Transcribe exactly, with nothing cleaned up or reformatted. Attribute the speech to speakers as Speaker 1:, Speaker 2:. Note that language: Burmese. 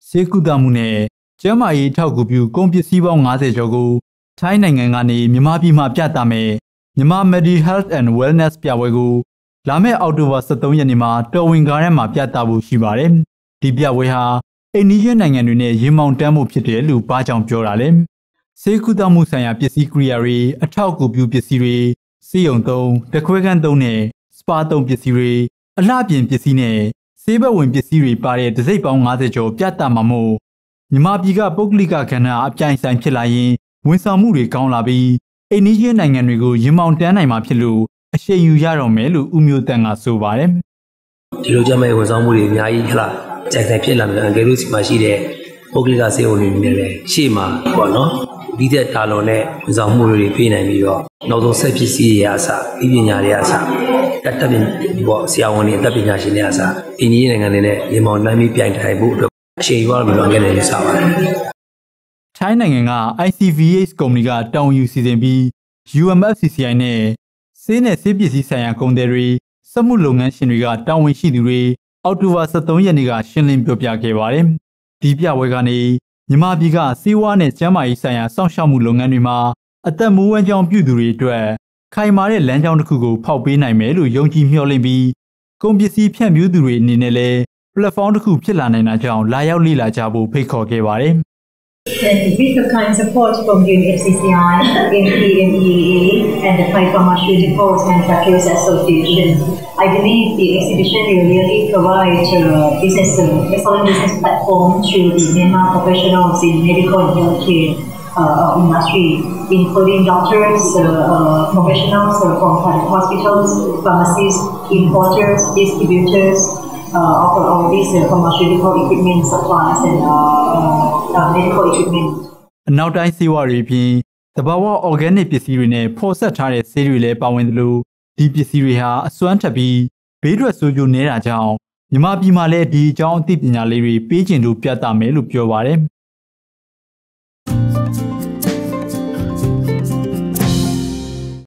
Speaker 1: ဆေးကုသမှုနဲ့ကျန်းမာရေးထောက်ကူပြုကုန်ပစ္စည်းပေါင်း၅၀ကျော်ကိုထိုင်းနိုင်ငံကနေမြန်မာပြည်မှာပြသမယ်မြန်မာ MediHealth and Wellness ပြပွဲကိုလာမယ့်အောက်တိုဘာ၁၃ရက်နေ့မှာတော်ဝင်ကားထဲမှာပြသဖို့ရှိပါတယ်။ဒီပြပွဲဟာအိန္ဒိယနိုင်ငံတွေနဲ့ရေမောင်တန်းမှုဖြစ်တယ်လို့ဘာကြောင့်ပြောတာလဲ။ဆေးကုသမှုဆိုင်ရာပစ္စည်းကိရိယာတွေအထောက်အကူပြုပစ္စည်းတွေဆေးရုံသုံးတခွဲခန်းသုံးနဲ့စပါသုံးပစ္စည်းတွေအလှပြင်ပစ္စည်းနဲ့ဆေးဘက်ဝင်ပစ္စည်းတွေပါတဲ့တစိမ့်ပေါင်း၅၀ကျော်ပြသမှာမို့မြန်မာပြည်ကပုဂ္ဂလိကကဏ္ဍအပြိုင်ဆိုင်ဖြစ်လာရင်ဝန်ဆောင်မှုတွေကောင်းလာပြီးအိန္ဒိယနိုင်ငံတွေကိုရင်မောင်တန်းနိုင်မှာဖြစ်လို့အရှိန်ယူရတော့မယ်လို့ဦးမျိုးတန်ကဆိုပါတယ်
Speaker 2: ။ဒီလိုကြမ်းမဲ့ဝန်ဆောင်မှုတွေအများကြီးဟလာကြိုင်ဆိုင်ဖြစ်လာမယ်အန်ကယ်တို့စီမှာရှိတဲ့ပုဂ္ဂလိကဆေးရုံတွေနဲ့လည်းရှေ့မှာပေါ့နော်ဒီတဲ့တာလွန်နဲ့ဝန်ဆောင်မှုတွေပေးနိုင်ပြီးတော့နောက်ဆုံးဆက်ပစ္စည်းတွေအစဤပညာတွေအစတက်တက်ပြီးပေါ့ဆရာဝန်တွေတက်ပညာရှင်တွေအစအိန္ဒိယနိုင်ငံတွေနဲ့ရေမောင်နိုင်ပြီးပြိုင်ထိုင်ဖို့အတွက်အရှိန်ယူရမယ်လို့အန်ကယ်တွေစပါတယ်
Speaker 1: ။ထိုင်းနိုင်ငံက I C V H ကုမ္ပဏီကတောင်းယူစီစဉ်ပြီး U M F C C I နဲ့ဆေးနဲ့ဆေးပစ္စည်းဆိုင်ရာကုန်သည်တွေစက်မှုလုပ်ငန်းရှင်တွေကတာဝန်ရှိသူတွေအောက်တိုဘာ၁၃ရက်နေ့ကရှင်းလင်းပြောပြခဲ့ပါတယ်။ဒီပြပွဲကနေမြန်မာပြည်ကဆေးဝါးနဲ့ကျန်းမာရေးဆိုင်ရာစောင့်ရှောက်မှုလုပ်ငန်းတွေမှာအသက်မွေးဝမ်းကြောင်းပြုသူတွေအတွက်ခိုင်မာတဲ့လမ်းကြောင်းတစ်ခုကိုဖောက်ပေးနိုင်မယ်လို့ယုံကြည်မျှော်လင့်ပြီးကုန်ပစ္စည်းဖြန့်ဖြူးသူတွေအနေနဲ့လည်း platform တစ်ခုဖြစ်လာနိုင်တာကြောင့်လာရောက်လေ့လာကြဖို့ဖိတ်ခေါ်ခဲ့ပါတယ်။
Speaker 3: And with the kind support from U M F C C I, M P M E A, and the Thai Pharmaceuticals Manufacturers Association, I believe the exhibition will really provide uh, business, uh, excellent business platform to the Myanmar professionals in medical and healthcare uh, industry, including doctors, uh, uh, professionals uh, from private hospitals, pharmacists, importers, distributors, uh, of all these uh, pharmaceutical equipment supplies and uh, uh, medical equipment.
Speaker 1: အနောက်တိုင်းဆေးဝါးတွေပြင်သဘာဝ organic ပစ္စည်းတွေနဲ့ဖော်ဆက်ထားတဲ့ဆေးတွေလည်းပါဝင်သလိုဒီပစ္စည်းတွေဟာအစွမ်းထက်ပြီးဘေးထွက်ဆိုးကျိုးနေတာကြောင့်မြန်မာပြည်မှာလည်းဒီအကြောင်းအသိပညာလေးတွေပေးကျင်လို့ပြသမယ်လို့ပြောပါတယ်